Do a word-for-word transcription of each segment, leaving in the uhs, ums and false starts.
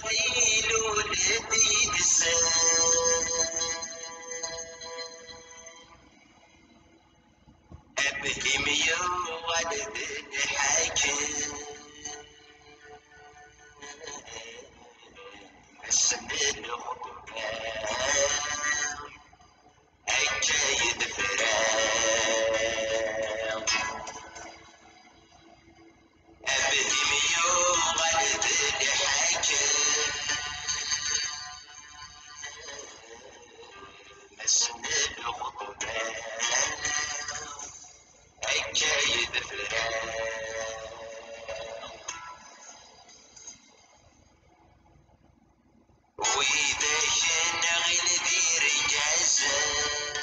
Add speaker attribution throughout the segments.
Speaker 1: غادي لولدي دسان أبهم يوالد الحاكم مسن الخطبان أكايد فرام أبهم يوالد الحاكم مسن الخطبان أكايد فرام وإذا كان غير دير جازان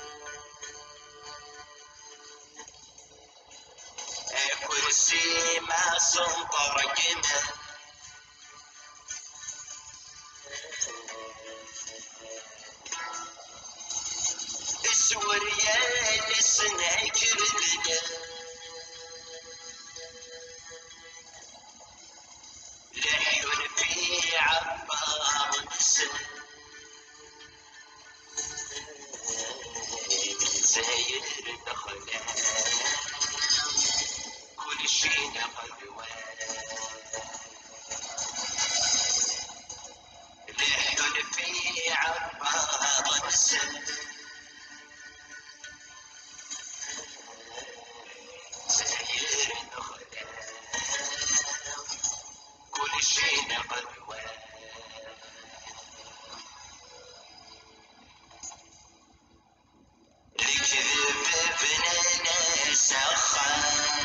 Speaker 1: كرسي ما سنطر جمال سوريا لسنا كردنا لحيون في عبار نسل زاير دخلان كل شي نقدوان لحيون في عبار نسل زاير دخلان كل شي نقدوان الكذب بنانا سخان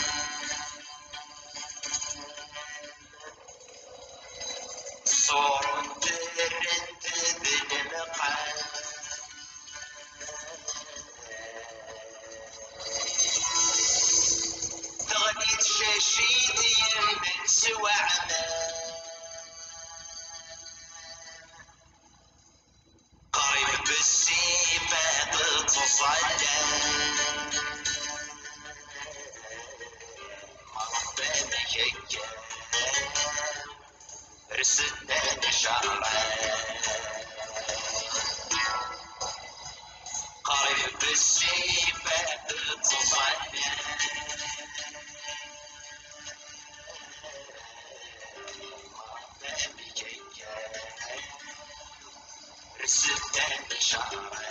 Speaker 1: صور ترنت بالمقام تغنيت شاشيد يمن سوى عمان قريب بالسيفات تصلى مرحبا هيك رسلنا شعرا قريب بالسيفات تصلى مرحبا هيك رسلنا شعرا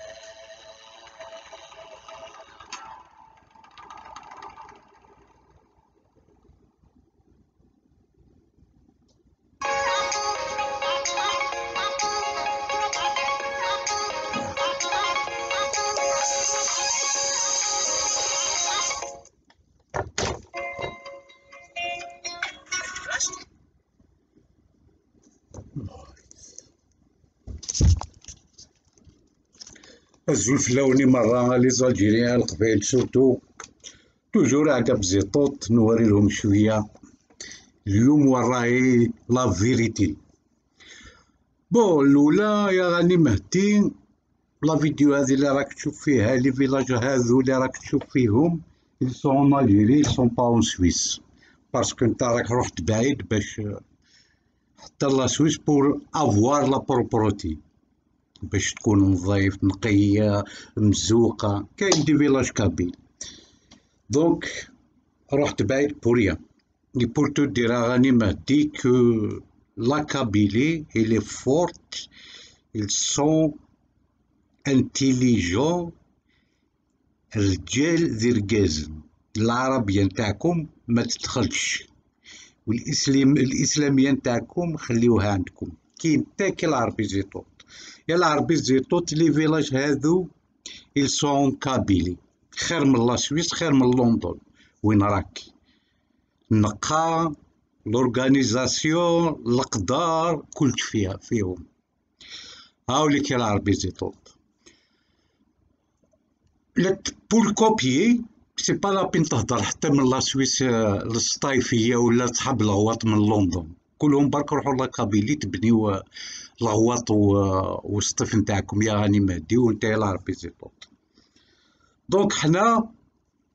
Speaker 2: الزلف لوني مرة لي زالجيريان القبائل سورتو توجور عقب زيطوط نوري لهم شوية اليوم وراهي لا فيريتي. بون الأولى يا غاني مهدي لا فيديو هذه اللي راك تشوف فيها لي فيلاج هاذو اللي راك تشوف فيهم ils sont en Algérie ils sont pas en Suisse باسكو نتا راك رحت بعيد باش حتى لا سويس بور افوار لا بروبروتي باش تكون نظيف نقية مزوقة. كاين دي فيلاج كابيل دونك رحت بعيد بوريا et pour te dire راني مهدي que la Kabylie elle est forte ils sont intelligents رجال ذي رجازن. العربية نتاعكم ما تدخلش والإسلام الإسلامية نتاعكم خليوها عندكم. كاين تا كي العربي زيطوط يا العربي زيطوط لي فيلاج هاذو ils sont en Kabylie خير من لا سويس خير من لندن وين راكي النقاء لورغانيزاسيون القدار كلش فيها فيهم. هاوليك يا العربي زيطوط بور كوبيي سي با لابين تهدر حتى من لا سويس للصطايفية ولا تحب الغواط من لندن كلهم برك روحوا لا كابيلي تبنيو الغواط والصطيف نتاعكم يا غاني مهدي وانت يا العربي زيطوط. دونك حنا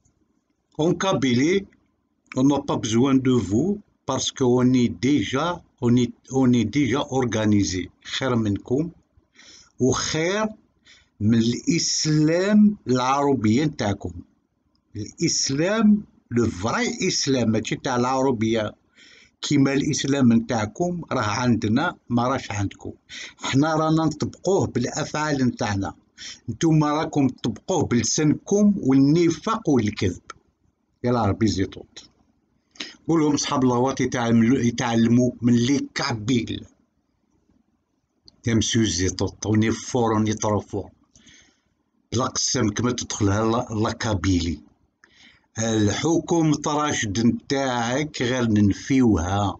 Speaker 2: اون كابيلي on n'a pas besoin de vous parce qu'on est déjà اوني اوني ديجا اورغانيزي، خير منكم وخير من الاسلام العربيه نتاعكم. الاسلام لو فراي اسلام ماشي تاع العربيه كيما الاسلام نتاعكم راه عندنا ما راش عندكم. حنا رانا نطبقوه بالافعال نتاعنا، نتوما راكم تطبقوه بلسانكم والنفاق والكذب. يلا ربي يزيطوط. قولهم صحاب الغواط يتعلموا من لي كابيل. يا مسيو زيطوط وني فور وني طروفور لا قسم كما تدخلها لا كابيلي. الحكم راشد نتاعك غير ننفيوها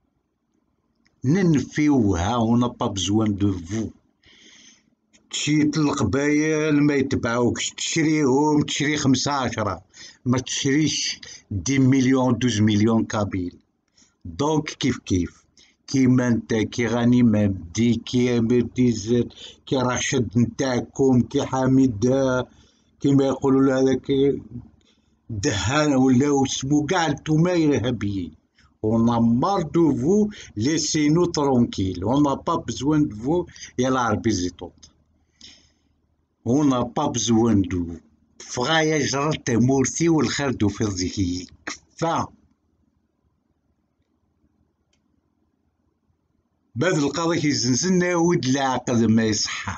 Speaker 2: ننفيوها ونا با بزوان دو فو. تشي القبايل ما يتبعوكش، تشريهم تشري خمسة عشرة، ما تشريش دي مليون دوز مليون كابيل. دونك كيف كيف كيما انت كي غاني مبدي كي مرتزت كي راشد نتاعكم كي حميد كيما يقولوا هذاك دهان ولا اسمو كاع نتوما إرهابيين. On a marre de vous, laissez-nous tranquilles. On n'a pas besoin de vous. يلا ربي يزيطوط. On n'a pas besoin de vous. فغايا جرت مورثي والخير دو في ذكي كفا. بعد القضاء كيزنزلنا ود العقد ما يصحى.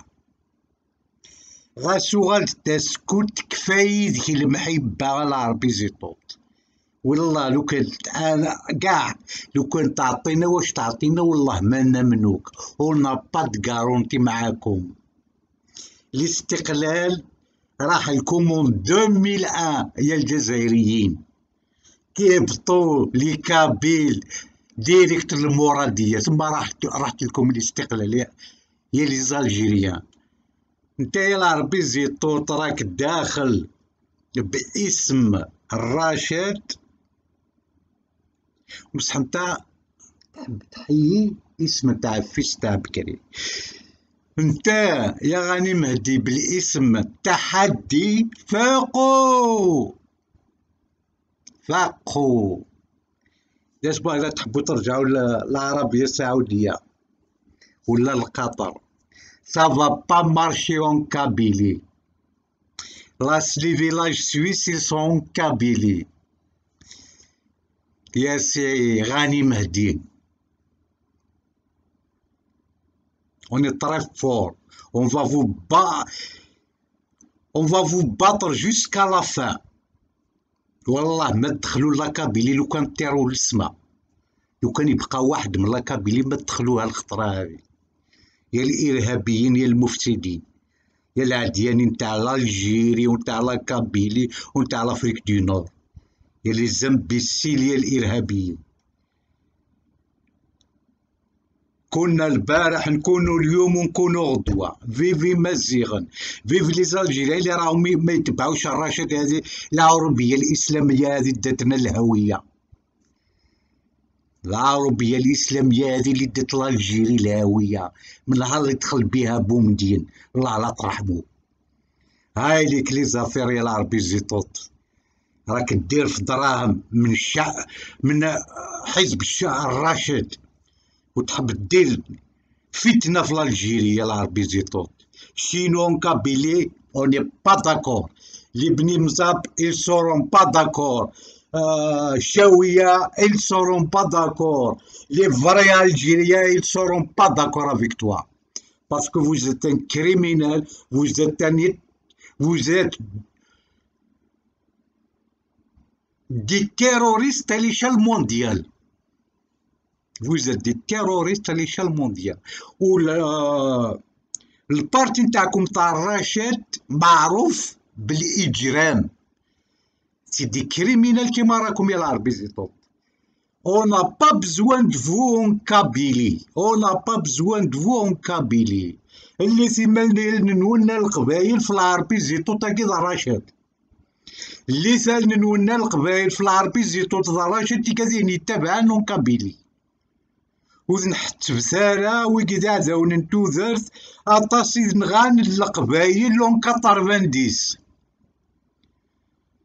Speaker 2: غاسو غال تسكت كفاية ذيك المحبة على ربي يزيطوط. والله لو كان انا كاع لو كان تعطينا واش تعطينا والله ما نمنوك. ونا با دكارونتي معاكم. الاستقلال راح يكون من ألفين وواحد يا الجزائريين كيهبطوا لي كابيل ديريكت المرادية ثم راحت راحت لكم الاستقلال يا لي زالجيريان. نتا يا ربي يزيطوط راك داخل باسم الراشد بصح نتا تحب تحيي اسم تاع فيس تاع بكري. نتا يا غاني مهدي بالاسم التحدي فاقو فاقو. يسبا إذا تحبوا ترجعوا للعربية السعودية ولا لقطر ça va pas marcher en Kabylie. Les villages suisses ils sont en Kabylie. يا سي غاني مهدي. On est très fort. On va vous battre. On va vous battre jusqu'à la fin. والله ما تدخلوا لا كابيلي لو كان طيروا للسما. لو كان يبقى واحد من لا كابيلي ما تدخلوها الخطرة هذه. يا الإرهابيين يا المفسدين يا العديانين تاع الجيري وتاع لا كابيلي وتاع لافريك دو نور يا لي زامبيسيل يا الإرهابيين. كنا البارح نكونوا اليوم ونكونوا غدوة. فيفي مزيغن فيفي لي زالجيريين اللي راهم ما يتبعوش الراشد هذه العربية الإسلامية هذه داتنا الهوية. العربية الإسلامية هذه اللي دات الجيري الهوية من نهار اللي دخل بها بومدين الله لا ترحمو. هاي ليك لي زافير يا العربي زيطوط راك دير في دراهم من الشع من حزب الشعب الراشد وتحب دير فتنة في الجيري يا العربي زيطوط. شينو كابيلي اوني با داكور. لي بني مزاب ils seront pas d'accord. Euh, Chaouia, ils ne seront pas d'accord. Les vrais Algériens, ils ne seront pas d'accord avec toi. Parce que vous êtes un criminel, vous êtes un... Vous êtes des terroristes à l'échelle mondiale. Vous êtes des terroristes à l'échelle mondiale. Ou le parti نتاعكم تاع الراشد معروف بالإجرام. C'est des criminels qui مراكم يا العربي زيطوط. On n'a pas besoin de vous en Kabylie. On n'a pas besoin de vous en Kabylie. اللي ثما نولنا القبايل في العربي زيطوط أكيد راشد. اللي ثال نولنا القبايل في العربي زيطوط راشد تيكازين يتبعان نون كابيلي. ونحت بسالة وكذا زون نتوذرت أطاسي نغان القبايل لون كاترفانديس.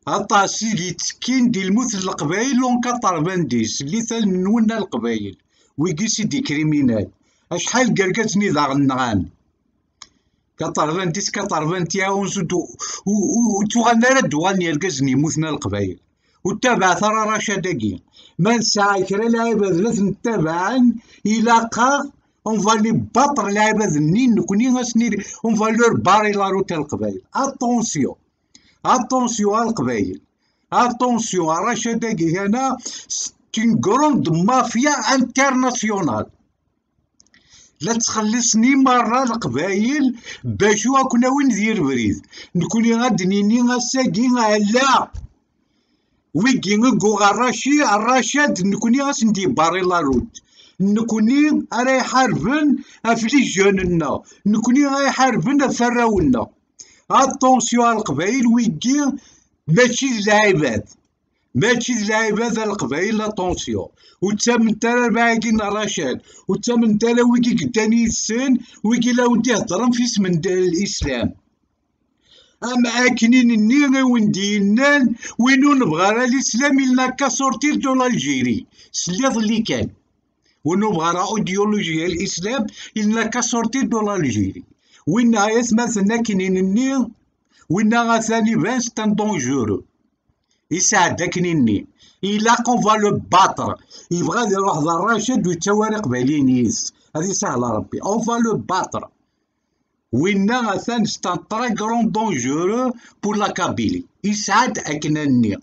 Speaker 2: أطاسي يتسكين دي الموت القبايل لون كاترفانديس اللي ثال نولنا القبايل ويجي سيدي كريمينال اشحال كركاتني ذا غنغان كطرفان تيس كطرفان تياونس وتوغلنا راه دوغال يركزني موثنا القبايل وتابع ثرى رشاداكي ما نسعى كرا العباد لا نتابعن إلاقا اون فالي باطر العباد النين نكوني غاسني اون فالور باري لا روتا القبايل. اتونسيون اتونسيون القبايل اتونسيون رشاداكي هنا ستين كروند مافيا انترناسيونال لا تخلصني مرة القبايل باش كنا وين ندير بريد نكوني غادنيني غاساكي لا ويجي نقو الراشي الرشاد نكوني غاس ندي باري لا روت نكوني راي حاربن افلي جوننا نكوني راي حاربن افراونا. اتونسيون القبايل ويجي ماشي العباد ماشي العباد القبايل. اتونسيون وتامن تالا باقيين رشاد وتامن تالا ويجي قداني السن ويجي لا ودي هضرم في اسم الاسلام أما أكنين النيغي وندينان وينو نبغى راه الإسلام إلا كاسورتير دو لالجيري سليض اللي كان وينو نبغى راه أيديولوجيا الإسلام إلا كاسورتير دو لالجيري وين غايس مثلا كنين النيغ وين غاثاني بان ستان دونجورو يساعد كنيني إلا كون فا لو باتر يبغى يروح ذا الراشد ويتواري قبالينيس هذه سهلة ربي أون فا لو باتر وينا غاثان ستان تري كرون دونجورو بور لا كابيلي يسعد أكناني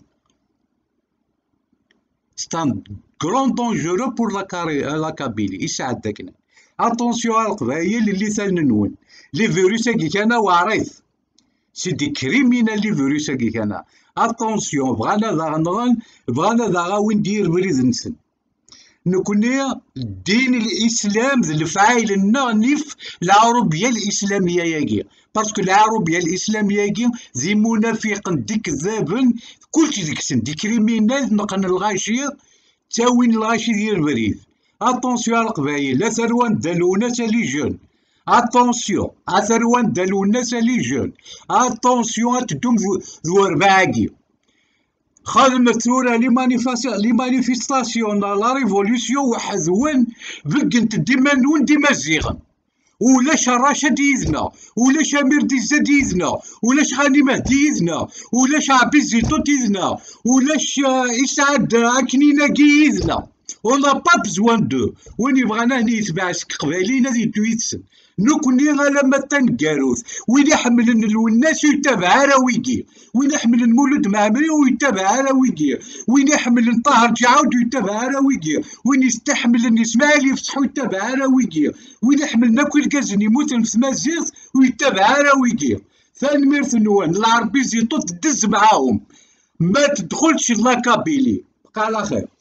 Speaker 2: ستان كرون دونجورو بور لا كابيلي يسعد أكنا. اتونسيون القبايل اللي ثاننون لي فيروساكي كان وعريض سيدي كريمينال لي فيروساكي كان. اتونسيون بغانا ذا غنغن بغانا ذا غاوين دير بريد نسن نكوني الدين الاسلام ذا الفعايل نيف العربيه الاسلاميه ياكي باسكو العربيه الاسلاميه ياكي ذي منافق دي كذابن كلشي ديكسن دي كريمينال نقن الغاشي تاوين الغاشي ديال البريد. اتونسيون القبايل لا ثروان دالونا تا لي جون اتونسيون اثروان دالونا تا لي جون اتونسيون تدوم ذو رباعكي خدمت ثورة لي مانيفيستاسيون لا ريفوليسيون وحذوان بقنت ديما نون ديما زيغن ولاش الراشا ديزنا ولاش امير ديزا ديزنا ولاش غاني مهدي يزنا ولاش عبد الزيتو ديزنا ولاش اسعد اكنينا كيزنا ولا با بزوان دو وين يبغانا هني يتبع قبالي نادي دو يتسن نكوني غالا ما تنكاروث وين يحمل الناس ويتابع راه ويجي وين يحمل المولد معمري ويتابع راه ويجي وين يحمل طاهر جعود ويتابع راه ويجي وين يستحمل الاسماعيلي يفتح ويتابع راه ويجي وين يحمل ناكل كازن يموت في مازيغ ويتابع راه ويجي. ثاني ميرث نوان العربي زيتو تدز معاهم ما تدخلش لاكابيلي بقى على خير.